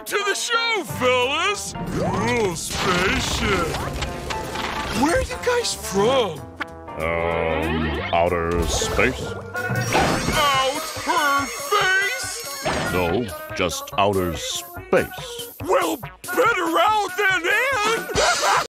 to the show, fellas! Cool spaceship. Where are you guys from? Outer space? Out her face? No, just outer space. Well, better out than in!